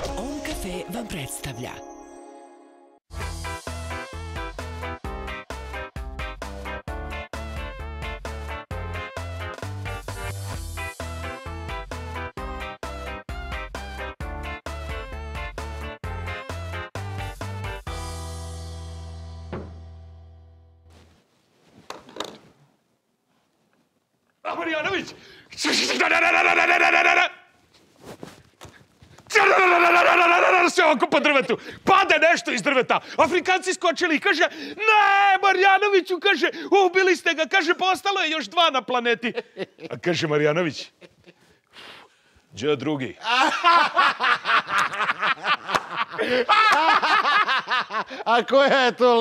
OM Cafe vam predstavlja. Marjanović! Sve ovako po drvetu. Pade nešto iz drveta. Afrikanci skočili i kaže, ne, Marjanoviću, kaže, ubili ste ga. Kaže, pa ostalo je još 2 na planeti. A kaže Marjanović, đe drugi. A koja je to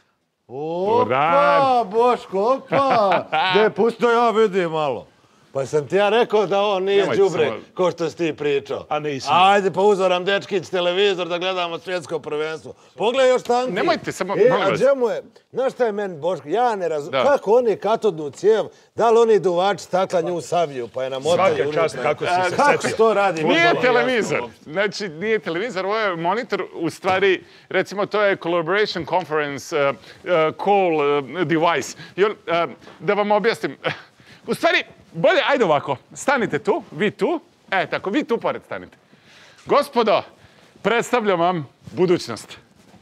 Opa, Boško, opa! Gde, pusto ja vidim malo. Pa sam ti ja rekao da on nije đubre, ko što si ti pričao. A nisam. Ajde, pa uzoram dečkić televizor da gledamo svjetsko prvenstvo. Pogledaj još tanki. Nemojte, samo... A džemu je, znaš šta je meni, Boško, ja ne razumijem. Kako oni katodnu cijev, da li oni duvači stakla nju saviju, pa je namotaju. Svaka čast, kako si se Kako setio. to radi? Nije televizor. Znači, nije televizor, ovo je monitor, u stvari, recimo, to je collaboration conference call device. Da vam objasnim. U stvari, bolje, ajde ovako, stanite tu, vi tu, tako, vi tu pored stanite. Gospodo, predstavljam vam budućnost.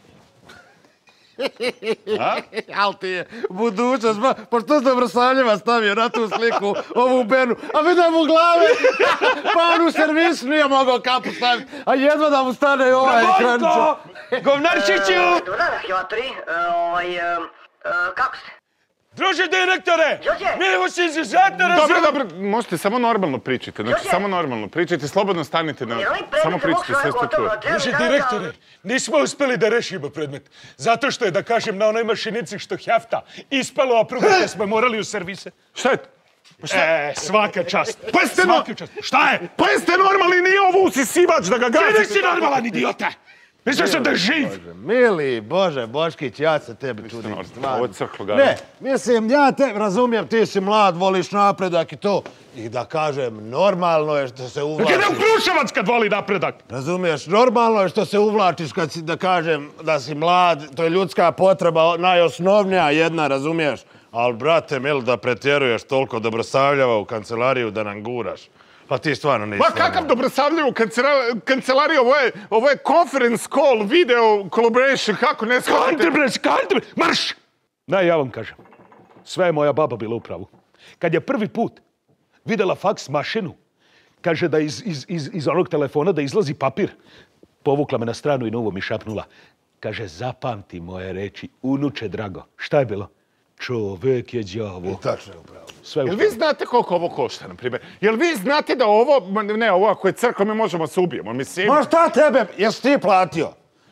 Al ti je budućnost, pa što ste Vrsaljeva stavio na tu sliku, ovu Benu, a vidim u glave, pa on u servisu nije mogao kapu staviti, a jedva da mu stane ovaj ekranče. Bojko! Govnarčiću! Dobar, Hjotri, kako ste? Druže direktore! Mi vas izuzetno Dobro, razumemo! dobro, možete samo normalno pričajte, znači samo normalno pričajte, slobodno stanite, samo pričajte, sve ste čuje. Druže direktore, nismo uspeli da rešimo predmet. Zato što je, da kažem, na onoj mašinici što hefta, ispalo opruga da smo morali u servise. Šta je to? Svaka čast. Svaka čast. Šta je? Pa jeste normalni, nije ovo usisivač da ga Ti gazite. nisi normalan, idiote! Mislio sam da je živ! Mili Bože, Boškić, ja se tebi čudim. Ovo je crklo gada. Ne, mislim, ja te razumijem, ti si mlad, voliš napredak i to. I da kažem, normalno je što se uvlačiš. Kada je u Kruševac kad voli napredak? Razumiješ, normalno je što se uvlačiš kad si, da kažem, da si mlad, to je ljudska potreba, najosnovnija jedna, razumiješ? Ali, brate, mil, da pretjeruješ toliko Dobrosavljava u kancelariju da nam guraš. Pa ti stvarno nisi. Ma kakav Dobrosavljev u kancelariji, ovo je conference call, video collaboration, kako ne shvatite? Kante, marš! Ne, ja vam kažem, sve je moja baba bila u pravu. Kad je prvi put videla faks mašinu, kaže da iz onog telefona da izlazi papir, povukla me na stranu i na uvo mi šapnula. Kaže, zapamti moje reči, unuče drago. Šta je bilo? Čovek je đavo. I tačno je upravo. Jel vi znate koliko ovo košta, na primjer? Jel vi znate da ovo, ne, ovo ako je crkva, mi možemo se ubijemo, mislim... Ma šta tebe, jesi ti platio?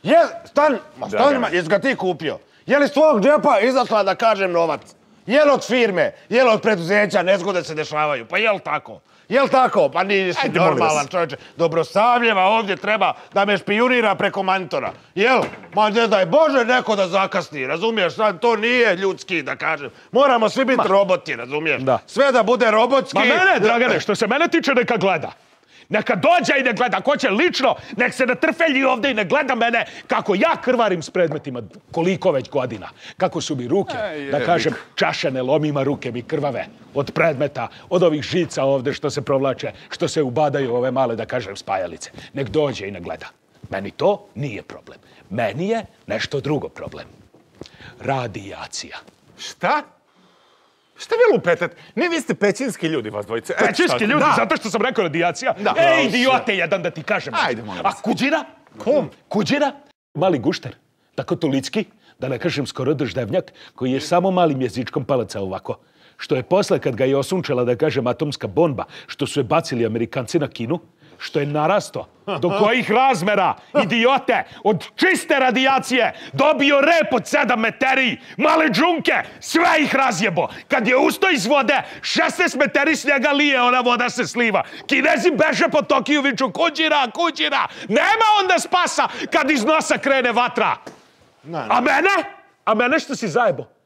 Jesi ga ti kupio? Je li iz tvojeg džepa izašla, da kažem, novac? Je li od firme? Je li od preduzeća? Nezgode se dešavaju. Pa je li tako? Je li tako? Pa nisi normalan čovječe. Dobrosavljeva ovdje treba da me špijunira preko monitora. Jel? Ma ne daj Bože neko da zakasni, razumiješ? To nije ljudski, da kažem. Moramo svi biti roboti, razumiješ? Sve da bude robotski. Ma mene, Dragane, što se mene tiče, neka gleda. Neka dođe i ne gleda. Ko će lično, nek se natrfelji ovdje i ne gleda mene kako ja krvarim s predmetima koliko već godina. Kako su mi ruke, da kažem, čašene, lomima ruke mi krvave od predmeta, od ovih žica ovdje što se provlače, što se ubadaju ove male, da kažem, spajalice. Nek dođe i ne gleda. Meni to nije problem. Meni je nešto drugo problem. Radijacija. Šta? Šta vi lupetate? Ne, vi ste pećinski ljudi, vas dvojice. Pećinski ljudi, zato što sam rekao radijacija. Idiote jedan da ti kažem. Ajde, molim vas. A Kuđira? Kuđira? Mali gušter. Tako tolicki, da ne kažem skoro drždevnjak, koji je samo malim jezičkom palacao ovako. Što je posle, kad ga je osunčala, da kažem, atomska bomba, što su je bacili Amerikanci na Kinu, što je narasto. Do kojih razmera, idiote, od čiste radijacije dobio rep od 7 meteri, male džunke, sve ih razjebo. Kad je usto iz vode, 16 meteri s njega lije, ona voda se sliva. Kinezi beže po Tokiju, viču, Kuđira, Kuđira. Nema onda spasa kad iz nosa krene vatra. A mene? A mene što si zajebo?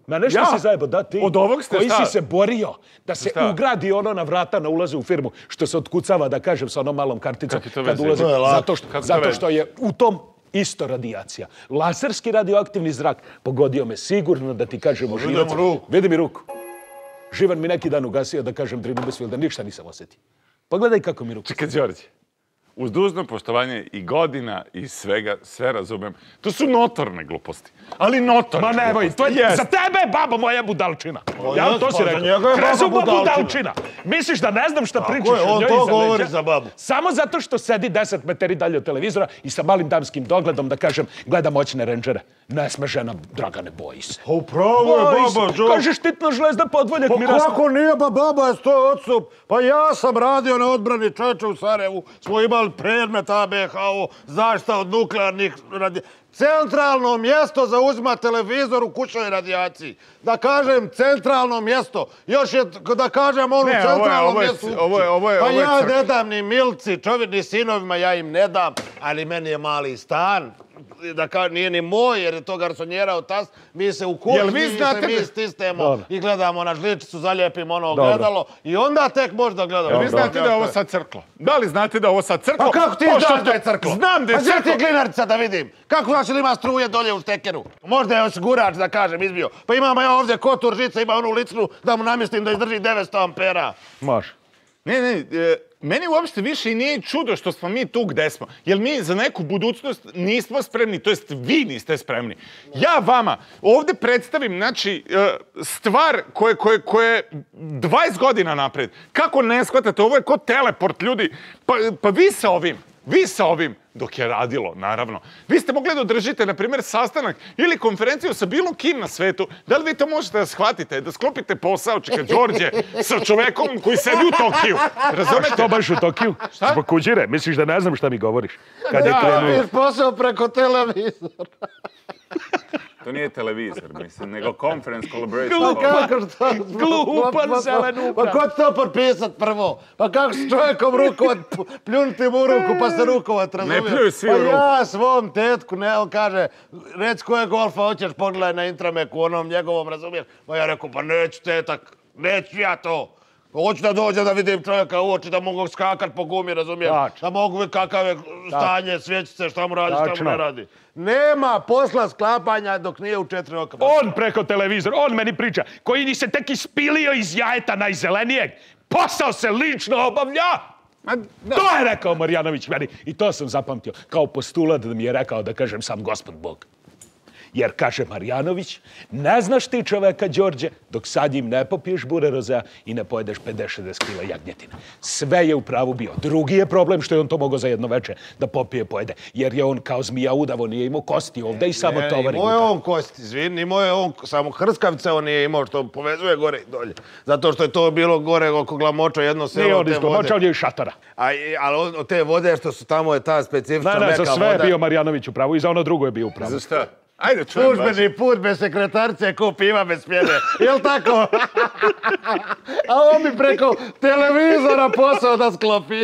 Ma nešto si zajebo, da ti, Od ovog ste koji šta? si se borio da se ugradi ono na vrata na ulazu u firmu, što se otkucava, da kažem, sa onom malom karticom Kako to kad veze? ulazi. To je lako. Zato što je u tom isto radijacija. Laserski radioaktivni zrak pogodio me sigurno, da ti kažemo živac. Vidi mi ruku. Živan mi neki dan ugasio, da kažem, Drinubesvil, da ništa nisam osjetio. Pogledaj kako mi ruku. Čekaj, Đorđe, uz dužno poštovanje i godina i svega, sve razumem. To su notorne gluposti. Ali notorne Ma nemoj, to je za tebe je babo moja budalčina. Ja to si rekao. Krezuba budalčina. Misliš da ne znam šta pričaš o On njoj to iza govori leđa? za babu. Samo zato što sedi 10 meteri dalje od televizora i sa malim damskim dogledom, da kažem, gleda moćne rendžere. Ne sme žena, Dragane, boji se. Upravo je baba, Đorđe. Kažeš titno žlezda podvoljak mi Pa raste. kako nije, ba baba je 100%. Pa ja sam radio na odbrani čovječa u Sarajevu. Smo imali predmet ABH-u, zaštita od nuklearnih centralno mjesto zauzima televizor u kućnoj radijaciji. Da kažem centralno mjesto. Još je da kažem ono centralno mjesto. Pa ja ne dam ni Milci, ni sinovima, ja im ne dam. Ali meni je mali stan. Da kažem, nije ni moj jer je to garsonjera od tas. Mi se u kućni, mi stisnemo i gledamo na žličicu, zalijepimo ono ogledalo i onda tek možda gledamo. Vi znate da je ovo sad crklo? Da li znate da je ovo sad crklo? Pa kako ti znaš da je crklo? Znam da je crklo. A gdje ti je klinarica da vidim? Kako znači li ima struje dolje u štekeru? Možda je osigurač, da kažem, izbio. Pa imamo ja ovdje kotur žica, ima onu licnu da mu namjestim da izdrži 900 ampera. Može. Ne, meni uopšte više i nije čudo što smo mi tu gde smo. Jer mi za neku budućnost nismo spremni, to jest vi niste spremni. Ja vama ovdje predstavim, znači, stvar koja je 20 godina napred. Kako ne shvatate, ovo je ko teleport, ljudi. Pa vi sa ovim, dok je radilo, naravno. Vi ste mogli da održite, na primjer, sastanak ili konferenciju sa bilo kim na svetu. Da li vi to možete da shvatite, da sklopite posao, čeka Đorđe, sa čovekom koji sedi u Tokiju? Razumete? Što baš u Tokiju? Šta? Zbog kuđire, misliš da ne znam šta mi govoriš? Kad je krenuo... Viš posao preko televizora. To nije televizor, mislim, nego conference collaboration. Glupan zelen Pa uprav. ko će to potpisat prvo? Pa kako s čovjekom rukovat, pljunuti mu u ruku pa se rukovat, razumiješ? Ne pljuju svi u ruku. Pa ja svom tetku, ne, on kaže, reci koje golfa hoćeš, pogledaj na Intrameku, onom njegovom, razumiješ? Pa ja rekao, pa neću tetak, neću ja to. Hoću da dođem da vidim čovjeka u oči, da mogu skakat po gumi, razumiješ? Da mogu vidjeti kakav je stanje, svjećice, šta mu radi, šta mu ne radi. Nema posla sklapanja dok nije u 4 oka. On preko televizora, on meni priča, koji ni se tek ispilio iz jajeta najzelenijeg, posao se lično obavlja. To je rekao Marjanović meni i to sam zapamtio. Kao postulat da mi je rekao, da kažem, sam Gospod Bog. Jer, kaže Marjanović, ne znaš ti čoveka, Đorđe, dok sad im ne popiješ bure rozea i ne pojedeš 50-60 kila jagnjetine. Sve je u pravu bio. Drugi je problem što je on to mogao za jedno veče da popije, pojede. Jer je on kao zmija udavo, nije imao kosti ovdje i samo tovari. Imao je on kosti, izvini, imao je on samo hrskavice, on nije imao što povezuje gore i dolje. Zato što je to bilo gore oko Glamoča, jedno selo. Nije on iz Glamoča, on je iz Šatora. Ali te vode što su tamo je ta specifična meka voda. Ne, za sve je bio Marjanović u pravu i za ono drugo je bio u pravu. Za šta? Ajde, čujem baš. Službeni put bez sekretarice ko piva bez pjene. Jel' tako? A on bi preko televizora posao da sklopi.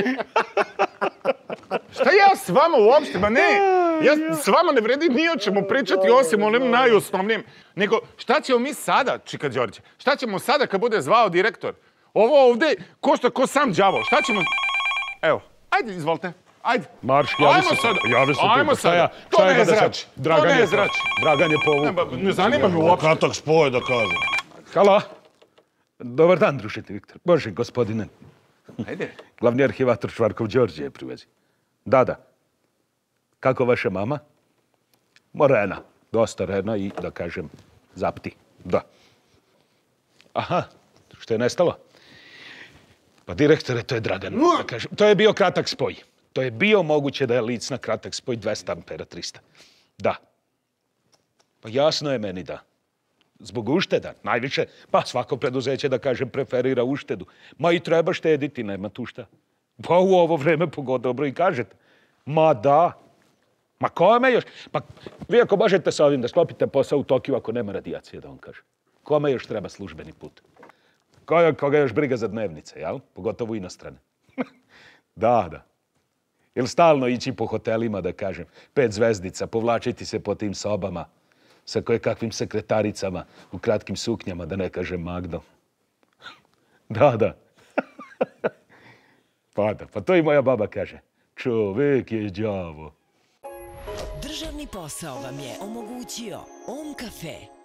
Šta ja s vama uopšte? Ma ne, ja s vama ne vredi ni o čemu pričati osim onim najosnovnijem. Nego, šta ćemo mi sada, čika Đorđe? Šta ćemo sada kad bude zvao direktor? Ovo ovdje košta ko sam đavo. Šta ćemo... Evo, ajde, izvolite. Ajde. Marš, javi se sad. Ajmo sada. To ne zrači. To ne zrači. Dragan je povuk. Ne zanima me uopšte. Kratak spoj da kažem. Halo. Dobar dan, družite Viktor. Bože, gospodine. Ajde. Glavni arhivator Čvarkov Đorđe je pri vezi. Da. Kako vaša mama? Rena. Dosta rena i, da kažem, zapti. Da. Aha, što je nestalo? Pa direktore, to je Dragan. Da kažem. To je bio kratak spoj. To je bio moguće da je licna kratak spoj 200 ampera 300. Da. Pa jasno je meni da. Zbog ušteda, najviše, pa svako preduzeće, da kažem, preferira uštedu. Ma i treba štediti, nema tu šta. Pa u ovo vreme dobro i kažete. Ma da. Ma kome još? Pa vi ako možete sa ovim da sklopite posao u Tokiju ako nema radijacije, da vam kažem. Kome još treba službeni put? Koga još briga za dnevnice, jel? Pogotovo inostrane. Da. Ili stalno ići po hotelima, da kažem, 5 zvezdica, povlačiti se po tim sobama. sa kakvim sekretaricama u kratkim suknjama, da ne kažem Magdo. Da. Pa to i moja baba kaže. Čovek je đavo. Državni posao vam je omogućio OM Cafe.